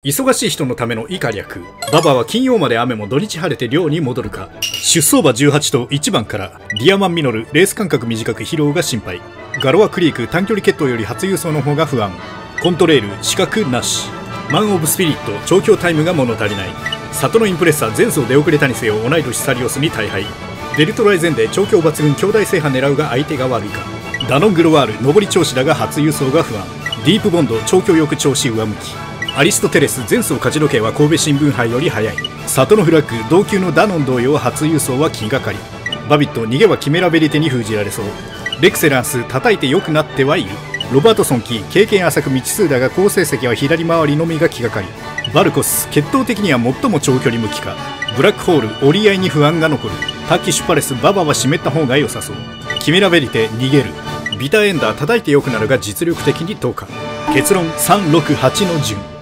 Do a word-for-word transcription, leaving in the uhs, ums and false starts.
忙しい人のための以下略。ババは金曜まで雨も土日晴れて寮に戻るか。出走馬じゅうはちといちばんから。リアマンミノル、レース間隔短く疲労が心配。ガロアクリーク、短距離決闘より初優走の方が不安。コントレール、資格なし。マン・オブ・スピリット、調教タイムが物足りない。里のインプレッサー、前走出遅れたにせよ同い年サリオスに大敗。デルトライゼンで調教抜群、兄弟制覇狙うが相手が悪いか。ダノングロワール、上り調子だが初優走が不安。ディープボンド、調教よく調子上向き。アリストテレス、前走勝ち時計は神戸新聞杯より早い。里のフラッグ、同級のダノン同様初優走は気がかり。バビット、逃げはキメラベリテに封じられそう。レクセランス、叩いて良くなってはいる。ロバートソンキー、経験浅く未知数だが好成績は左回りのみが気がかり。バルコス、血統的には最も長距離向きか。ブラックホール、折り合いに不安が残る。タッキッシュパレス、ババは湿った方が良さそう。キメラベリテ、逃げる。ビターエンダー、叩いて良くなるが実力的にどうか。結論さんろくはちの順。